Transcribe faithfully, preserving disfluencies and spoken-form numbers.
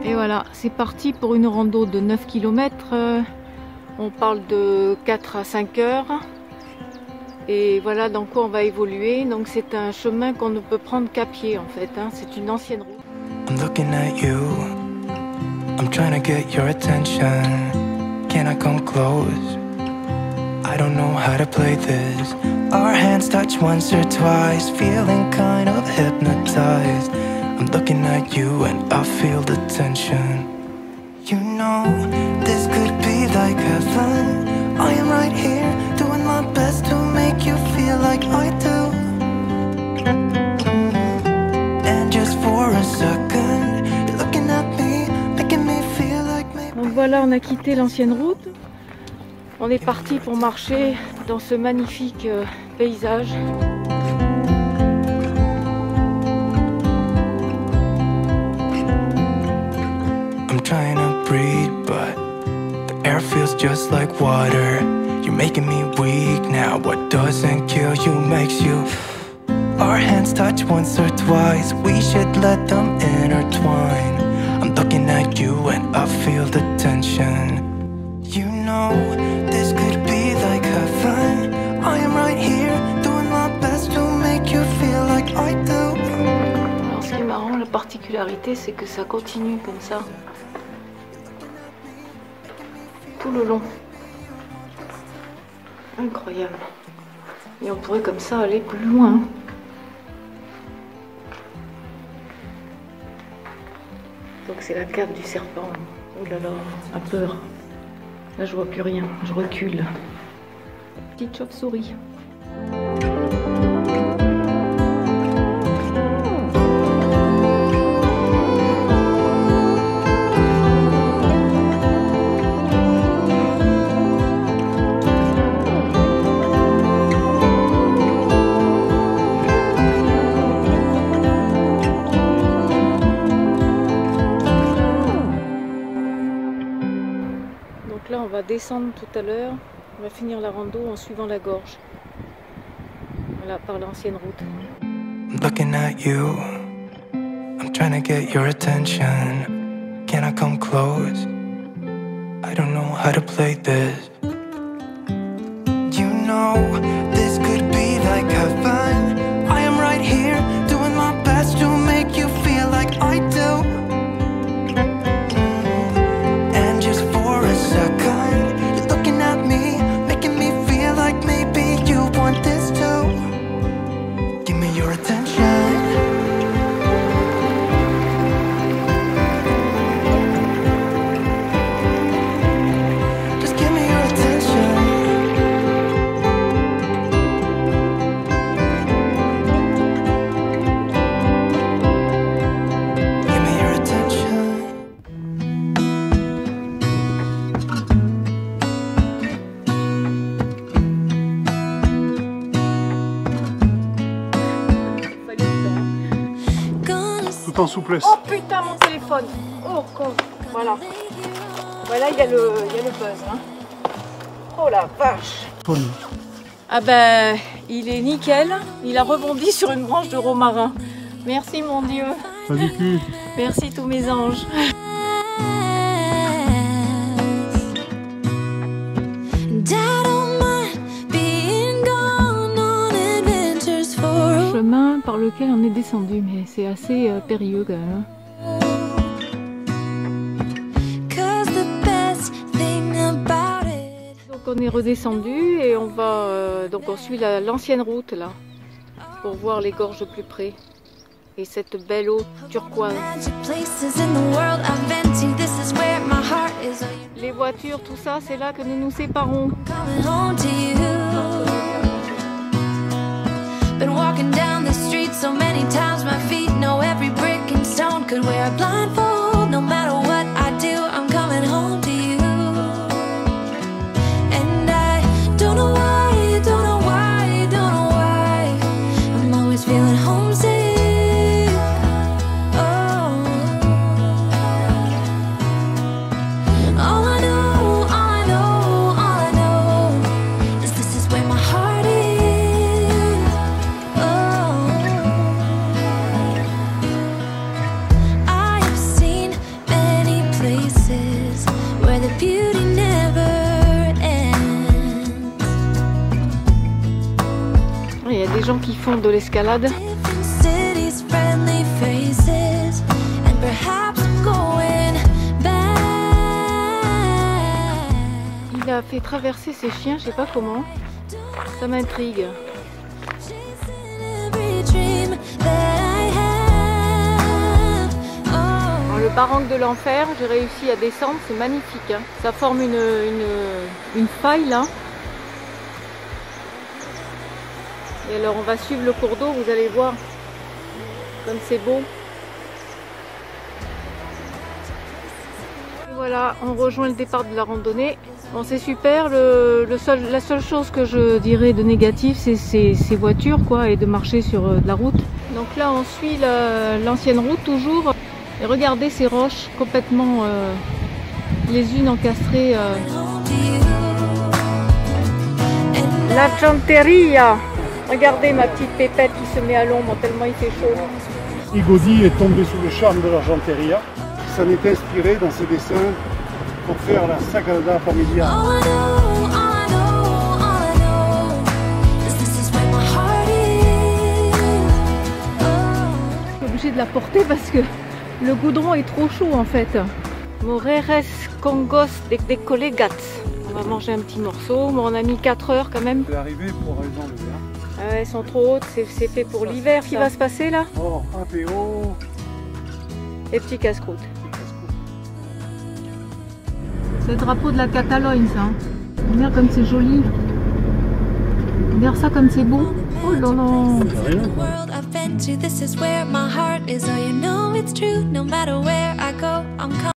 Et voilà, c'est parti pour une rando de neuf kilomètres. On parle de quatre à cinq heures. Et voilà dans quoi on va évoluer. Donc c'est un chemin qu'on ne peut prendre qu'à pied en fait. Hein. C'est une ancienne route. I'm looking at you. I'm trying to get your attention. Can I come close? I don't know how to play this. Our hands touch once or twice, feeling kind of hypnotized. I'm looking at you and I feel the tension. You know, this could be like heaven. I am right here, doing my best to make you feel like I do. And just for a second, you're looking at me, making me feel like maybe. Donc voilà, on a quitté l'ancienne route. On est parti pour marcher dans ce magnifique euh, paysage. I'm trying to breathe, but the air feels just like water. You're making me weak now. What doesn't kill you makes you. Our hands touch once or twice. We should let them intertwine. I'm looking at you and I feel the tension. You know, this could be like heaven. I am right here, doing my best to make you feel like I do. Alors, ce qui est marrant, la particularité, c'est que ça continue comme ça. Tout le long. Incroyable. Et on pourrait comme ça aller plus loin. Donc c'est la cave du serpent. Oh là là, à peur. Là je vois plus rien, je recule. Petite chauve-souris. Là on va descendre tout à l'heure, on va finir la rando en suivant la gorge, voilà, par l'ancienne route. I'm looking at you, I'm trying to get your attention. Can I come close? I don't know how to play this. You know, this could be like heaven. I am right here, doing my best to make you feel like I do. En souplesse. Oh putain mon téléphone. Oh con. Voilà. Voilà il y a le, il y a le buzz. Hein. Oh la vache. Folie. Ah ben il est nickel. Il a rebondi sur une branche de romarin. Merci mon Dieu. Pas du cul. Merci tous mes anges. Chemin par lequel on est descendu, mais c'est assez euh, périlleux quand même. Donc on est redescendu et on va euh, donc on suit l'ancienne route là pour voir les gorges de plus près et cette belle eau turquoise. Les voitures, tout ça, c'est là que nous nous séparons. Been walking down the street so many times my feet know every brick and stone could wear a blindfold. No matter what I do, I'm coming home to you. And I don't know why, don't know why, don't know why I'm always feeling homesick. Oh, all I know, all I know, all I know is this is where my heart is. I have seen many gens qui font de l'escalade. Different cities, friendly faces, and perhaps I'm going back. Il a fait traverser ses chiens, je sais pas comment. Ça m'intrigue. Chasing every dream that I have. Oh. Dans le barranc de l'enfer, j'ai réussi à descendre, c'est magnifique. Hein. Ça forme une, une, une faille là. Et alors on va suivre le cours d'eau, vous allez voir comme c'est beau. Et voilà, on rejoint le départ de la randonnée. Bon, c'est super, le, le seul, la seule chose que je dirais de négatif, c'est ces voitures quoi, et de marcher sur euh, de la route. Donc là on suit l'ancienne route toujours. Et regardez ces roches complètement euh, les unes encastrées. Euh. La Janteria. Regardez ma petite pépette qui se met à l'ombre tellement il fait chaud. Igodi est tombé sous le charme de l'Argenteria. Il s'en est inspiré dans ses dessins pour faire la Sagrada Familia. All I know, all I know, all I know is this is where my heart is. Oh. Je suis obligée de la porter parce que le goudron est trop chaud en fait. Moreres Congos de, de Colegats. On va manger un petit morceau. Bon, on a mis quatre heures quand même. C'est arrivé pour raison le verre. Ah ouais, elles sont trop hautes, c'est fait pour l'hiver. Qu'est-ce qui va se passer là? Oh, apéro. Les petits casse-croûtes. C'est le drapeau de la Catalogne ça. Regarde comme c'est joli. Regarde ça comme c'est beau. Oh là là. The world I've been to, this is where my heart is. Oh, you know it's true, no matter where